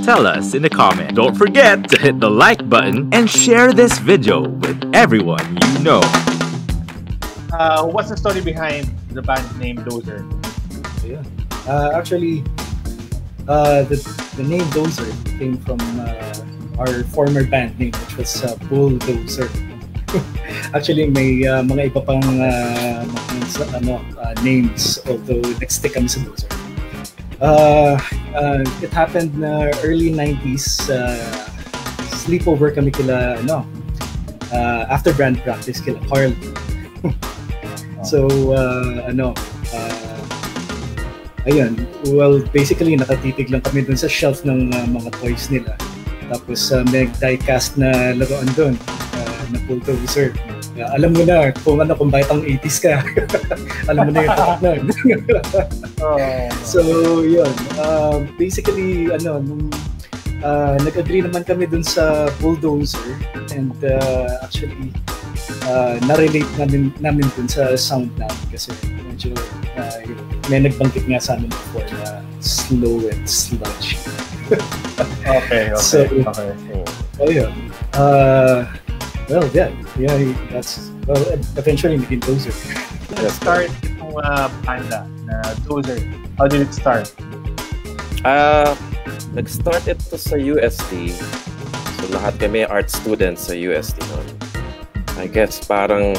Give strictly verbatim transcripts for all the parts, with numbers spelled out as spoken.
Tell us in the comment. Don't forget to hit the like button and share this video with everyone you know. Uh, what's the story behind the band name Dozer? Yeah. Uh, actually, uh, the, the name Dozer came from uh, our former band name, which was uh, Bulldozer. Actually, may uh, mga iba pang uh, mga, ano, uh, names, although nag-stick kami sa Dozer. Uh, uh, it happened na uh, early nineties. Uh, sleepover kami kila, ano, uh, after brand practice kila Carl. So, uh, ano, uh, ayun, well, basically, nakatitig lang kami dun sa shelf ng uh, mga toys nila. Tapos, uh, may die-cast na laruan dun, uh, na Bulldozer. Uh, alam mo na kung ano, kung bakit ang eighties ka. Alam mo na yung tatak nun. So, yun. Uh, basically, ano, nung, uh, nag-agree naman kami dun sa Bulldozer. And uh, actually, Uh, na-relate namin, namin dun sa sound namin kasi medyo uh, yun, may nagbanggit nga sa amin before na slow and sludgy. Okay, okay, so, okay. Oh, yun. Uh, well, yeah, yeah, that's, well, eventually naging Dozer. Let's start itong uh, banda na Dozer. How did it start? Uh, nag-start ito sa U S T. So lahat kami art students sa U S T noon. I guess parang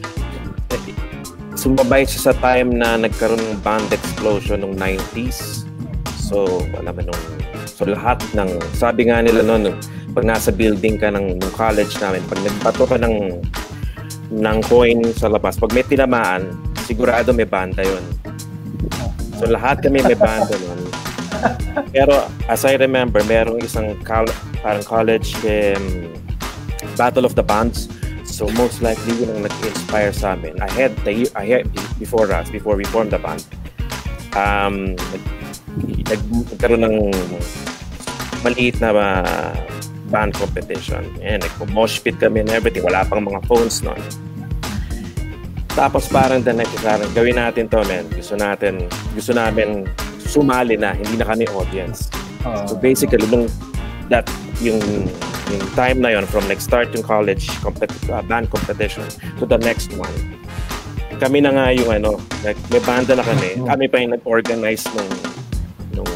sumabay siya sa time na nagkaroon ng band explosion ng nineties. So, alam mo nung so lahat ng sabi nga nila noon pag nasa building ka ng, ng college namin, pag nagbato ka ng ng coin sa labas, pag may tinamaan, sigurado may banda yun. So lahat kami may banda noon. Pero as I remember, merong isang col- parang college um, Battle of the Bands. So most likely yun ang nag-inspire sa amin. I had the I had before us, before we formed the band. Um, nagkaroon ng maliit na uh, band competition. And nag-mosh pit kami and everything. Wala pang mga phones noon. Tapos parang the next, parang gawin natin to, man. Gusto natin, gusto namin sumali na, hindi na kami audience. Uh, so basically, nung that, yung yung time na yon from nag-start yung college compet- uh, band competition to the next one, kami na nga yung ano, like, may banda na kami, kami pa yung nag-organize nung nung,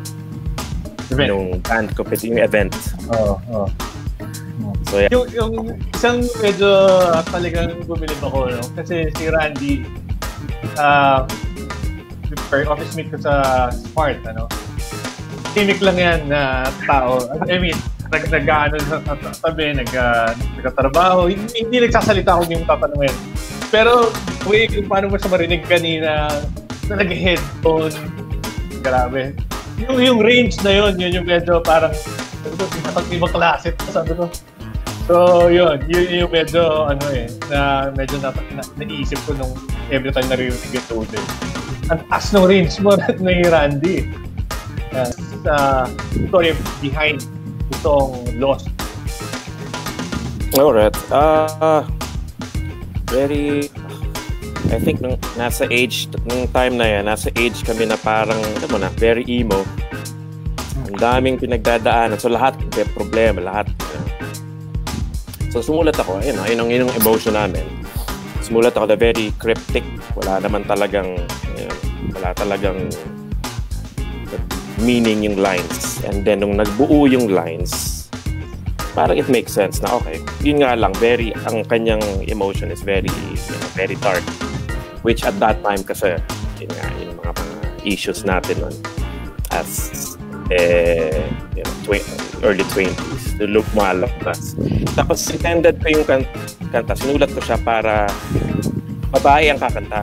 nung band competition, yung event. Oo, oh, oh. So, yeah. Yung, yung isang medyo talagang bumilib ako, no? Kasi si Randy, uh, office mate ko sa Smart, ano? Timik lang yan na tao. I mean, nag nag-ano sa tabi, nag uh, nagtatrabaho, hindi, hindi nagsasalita kung yung tatanungin. Pero way kung paano mo siya marinig kanina na nag-headphone, grabe. Yung yung range na yun, yun yung medyo parang ibang ibang klase, sabi ko. So yun, yun yung medyo ano eh, na medyo na, na, naisip ko nung every time narinig yung Dozer. Ang taas ng range mo ni Randy. Uh, uh, story behind itong Lost. Alright. Uh, very, I think nung nasa age, nung time na yan, nasa age kami na parang, ano mo na, very emo. Ang daming pinagdadaanan. So lahat, may problema, lahat. You know. So sumulat ako, ayun, ayun ang, yun ang emotion namin. Sumulat ako na very cryptic. Wala naman talagang, you know, wala talagang meaning yung lines. And then nung nagbuo yung lines, parang it makes sense na okay. Yun nga lang, very, ang kanyang emotion is very, you know, very dark. Which at that time kasi, yun nga, yung mga, mga issues natin nun as eh, you know, tw- early twenties, to look malabas. Tapos intended ko yung kan- kanta, sinulat ko siya para babae ang kakanta.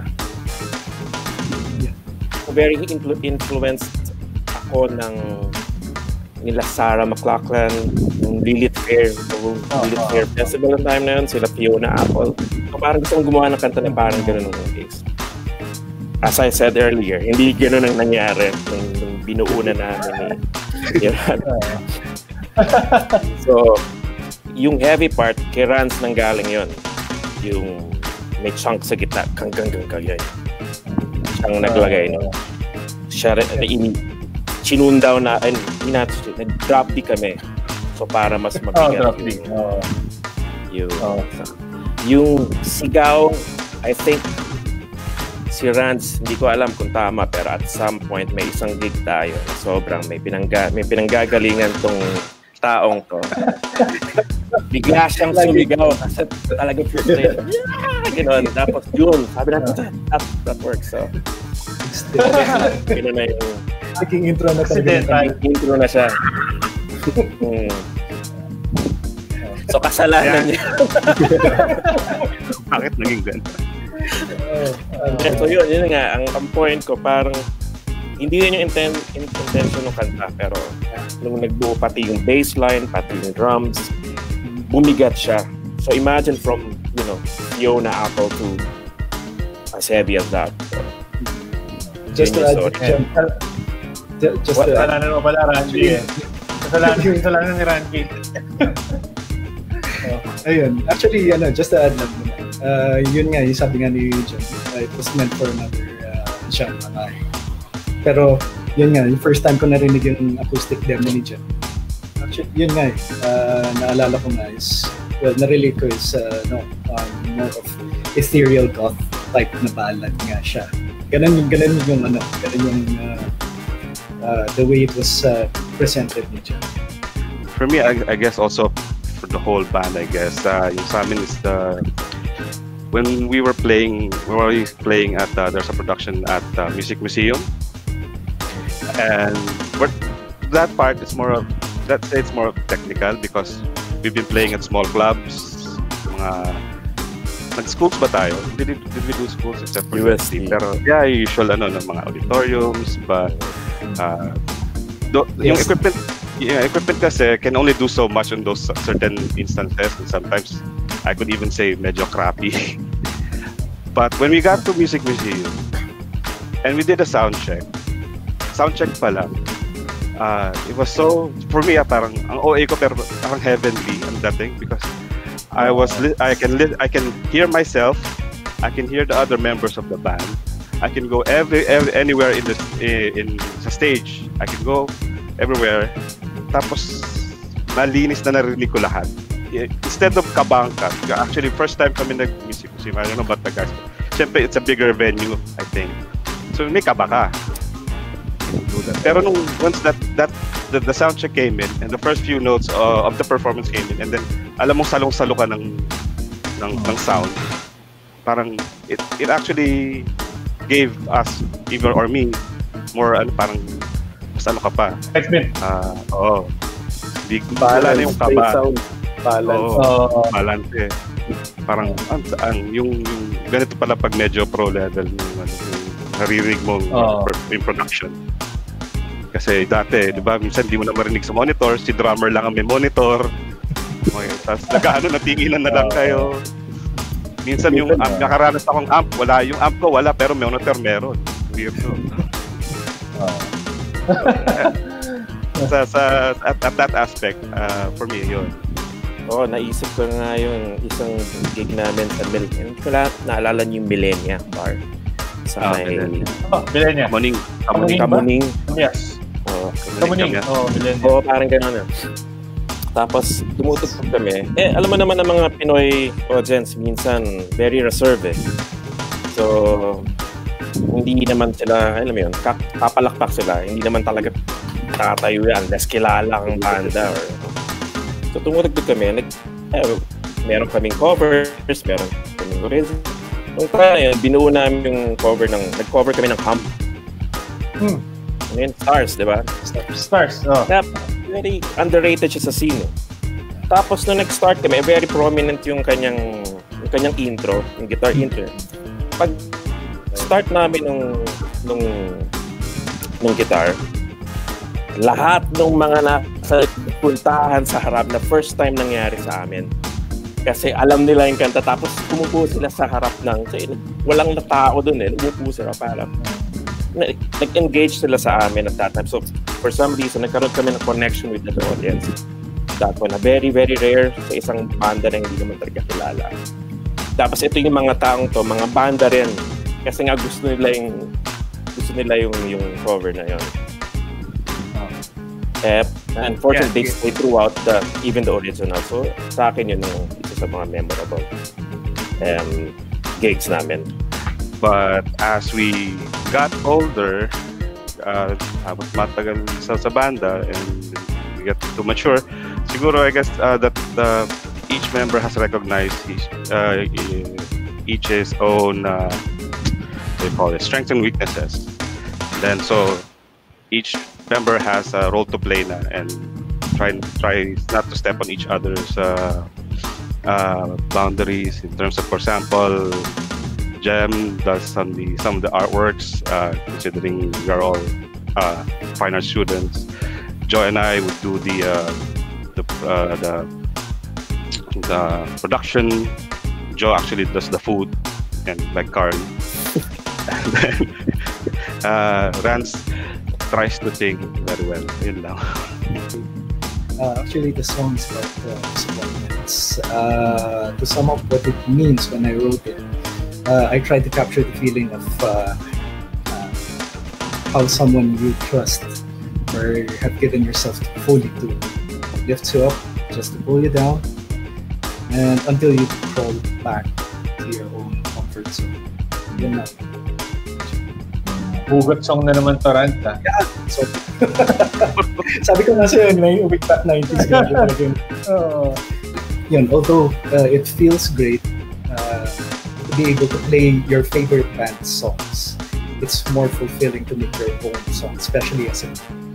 So very influ- influenced ako ng nila Sarah McLachlan, yung Lilith Fair, yung Lilith Fair Festival ng time na yun, sila Fiona Apple. So parang gusto kong gumawa ng kanta na parang gano'n ng case. As I said earlier, hindi gano'n ang nangyari nung, nung binuo na namin eh. So, yung heavy part, kay Rans nang galing yun. Yung may chunk sa gitna, kang kang kang kang yun. Siyang naglagay, no? Siya rin, chinundaw na, and nag-drop D kami. So para mas mabigat oh, yung, oh. yung, oh. yung sigaw, I think, si Ranz, hindi ko alam kung tama, pero at some point may isang gig tayo na sobrang may, pinangga, may pinanggagalingan tong taong to. Bigla siyang sumigaw kasi talaga frustrated. Yeah! Gano'n. Tapos yun, sabi natin, that, that works. So, gano'n na yung naging intro na talaga. Naging intro na siya. Hmm. So, kasalanan niya. Bakit naging ganun? Uh, uh, so yun, yun nga, ang, ang point ko, parang hindi yun yung inten- intention ng kanta, pero nung nagbuo pati yung bassline, pati yung drums, bumigat siya. So imagine from, you know, Fiona Apple to as heavy as that. So, just to add, just, just to add. Kasalanan mo pala, Randy eh. Kasalanan, kasalanan ni Randy. uh, ayun, actually, ano, just to add lang muna. Uh, yun nga, yung sabi nga ni Jen, uh, it was meant for another uh, Jen. Uh, pero, yun nga, yung first time ko narinig yung acoustic demo ni Jen. Actually, yun nga, uh, naalala ko nga is, well, narelate ko is, uh, no, um, more of ethereal goth type na ballad nga siya. Ganun, ganun yung, ano, ganun yung, uh, uh, the way it was uh, presented ni Jen. For me, I, I guess also, for the whole band, I guess, uh, yung sa amin is the, when we were playing, we were playing at, uh, there's a production at uh, Music Museum, and but that part is more of, let's say it's more of technical because we've been playing at small clubs, mga, nag-schools ba tayo? Did, did we do schools except for U S T? Pero yeah, usual ano, ng mga auditoriums, but uh, do, yung yes. equipment, yung equipment kasi can only do so much on those certain instances, and sometimes I could even say medyo crappy. But when we got to Music Museum and we did a sound check, sound check pa lang, uh, it was so, for me, ah, parang ang O A ko pero parang heavenly ang dating because I was, li- I can li- I can hear myself, I can hear the other members of the band, I can go every, every anywhere in the in sa stage, I can go everywhere. Tapos malinis na narinig ko lahat. Instead of kabangka, actually first time kami nag-music museum, I don't know about the guys. Siyempre, it's a bigger venue, I think. So may kaba ka. Pero nung once that that the, the sound check came in and the first few notes uh, of the performance came in, and then alam mong salong-salo ka ng ng, ng sound, parang it it actually gave us, even or me, more ano, parang mas ano ka pa. Excitement. Ah, uh, oo. Big wala na yung kaba. Balance. Oh, balance eh. Parang ang, ang yung, yung ganito pala pag medyo pro level yung, ano, yung naririnig mo oh. in production. Kasi dati, di ba, minsan di mo na marinig sa monitor, si drummer lang ang may monitor. Okay, tapos nag-ano, natinginan na lang kayo. Minsan yung amp, nakaranas akong amp, wala yung amp ko, wala, pero monitor meron. Weird to. Oh. sa, sa, at, at that aspect, uh, for me, yun. Oo, oh, naisip ko nga yung isang gig namin sa Mil... Hindi ko na, naalala niyo yung Millenia Bar. Sa oh, may... Oh, Millenia. Kamuning. Kamuning. Kamuning. Yes. Oo, oh, Kamuning. Oo, oh, Millenia. Oo, oh, parang gano'n. Tapos, tumutugtog kami. Eh, alam mo naman ang mga Pinoy audience, minsan, very reserved eh. So, hindi naman sila, alam mo yun, kapalakpak sila. Hindi naman talaga tatayo yan. Unless kilala ang banda or... So, tumutugtog kami. Nag, eh, meron kaming covers, meron kaming original. Nung kaya yun, binuo namin yung cover ng, nag-cover kami ng Hump. Hmm. Ano yun? Stars, di ba? Stars, oh. Kaya, very underrated siya sa scene. Tapos, nung nag-start kami, very prominent yung kanyang, yung kanyang intro, yung guitar intro. Pag start namin nung, nung, nung guitar, lahat ng mga nasa puntahan sa harap na first time nangyari sa amin. Kasi alam nila yung kanta, tapos umupo sila sa harap ng, kasi walang tao dun eh, umupo sila para nag-engage sila sa amin at that time. So for some reason, nagkaroon kami ng connection with the audience. That one, na very, very rare sa isang banda na hindi naman talaga kilala. Tapos ito yung mga taong to, mga banda rin. Kasi nga gusto nila yung, gusto nila yung, yung cover na yun. Eh, unfortunately, Yeah, they stay throughout the even the original. So, sa akin yun ang isa sa mga memorable um, gigs namin. But as we got older, uh, habang matagal sa, sa banda and we get to mature, siguro I guess uh, that uh, each member has recognized each, uh, each his own uh, what do you call it, strengths and weaknesses. Then so each member has a role to play na, and try try not to step on each other's uh, uh, boundaries in terms of, for example, Jem does some the some of the artworks, uh, considering we are all uh, fine art students. Joy and I would do the uh, the, uh, the the production. Joe actually does the food, and like Carl. And then uh, Rance tries to sing very well. Yun lang. Uh, actually, the song is about uh, disappointments. Uh, to sum up what it means when I wrote it, uh, I tried to capture the feeling of uh, uh, how someone you trust or have given yourself fully to lifts you up just to pull you down, and until you crawl back to your own comfort zone. Yun lang. Hugot song na naman to, Rant, ah. Yeah, so sabi ko nga sa'yo, may ubik back nineties ka. Oo. Yun, although uh, it feels great uh, to be able to play your favorite band's songs, it's more fulfilling to make your own song, especially as a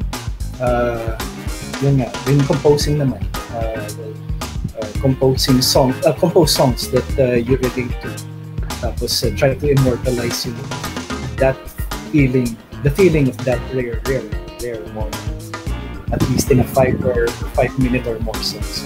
uh, yun nga, in composing naman, uh, well, uh, composing song, uh, compose songs that uh, you relate to, tapos uh, try to immortalize yung that feeling, the feeling of that rare, rare, rare moment, at least in a five or five minute or more song. So,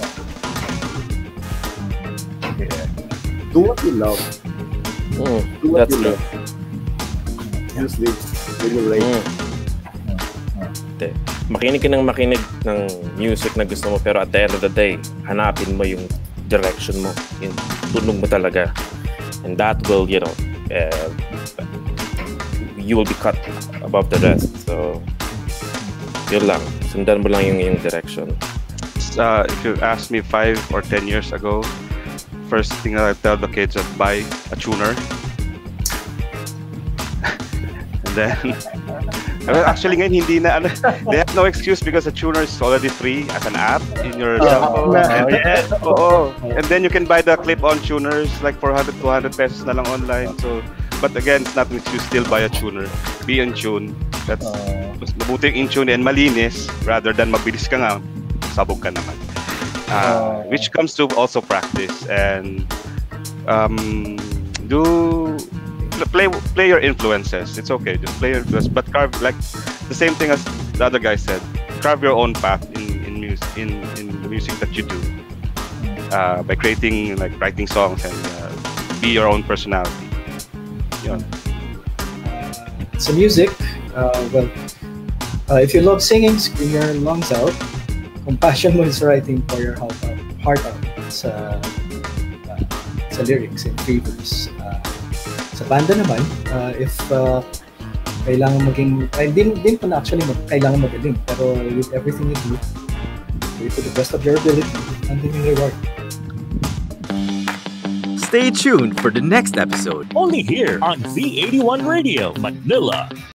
Yeah. Do what you love. Mm, Do what that's you true. love. Usually, when you write, Mm. Hindi. Makinig ka ng makinig ng music na gusto mo, pero at the end of the day, hanapin mo yung direction mo, yung tunog mo talaga. And that will, you know, uh, you will be cut above the rest. So, yun lang. Sundan mo lang yung, yung direction. Uh, if you asked me five or ten years ago, first thing I tell the kids is buy a tuner. And then, well, actually ngayon hindi na, ano, they have no excuse because the tuner is already free as an app in your cell phone. Oh, yeah. Oo. And then you can buy the clip-on tuners like four hundred, two hundred pesos na lang online. So, but again, it's not an excuse, still buy a tuner. Be in tune. That's Oh. mas mabuting in tune and malinis rather than mabilis ka nga, sabog ka naman. Uh, Oh. which comes to also practice and um, do play play your influences. It's okay, just play your influence, but carve like the same thing as the other guy said. Carve your own path in in music in, in the music that you do uh, by creating like writing songs and uh, be your own personality. Yun. so music, uh, well, uh, if you love singing, scream your lungs out. Kung passion mo is writing for your heart out, heart out sa, uh, sa lyrics and free verse. Uh, sa banda naman, uh, if uh, kailangan maging, ay, din, din pa na actually mag, kailangan magaling, pero with everything you do, do it to the best of your ability, and then yung reward. Stay tuned for the next episode. Only here on V eighty-one Radio, Manila.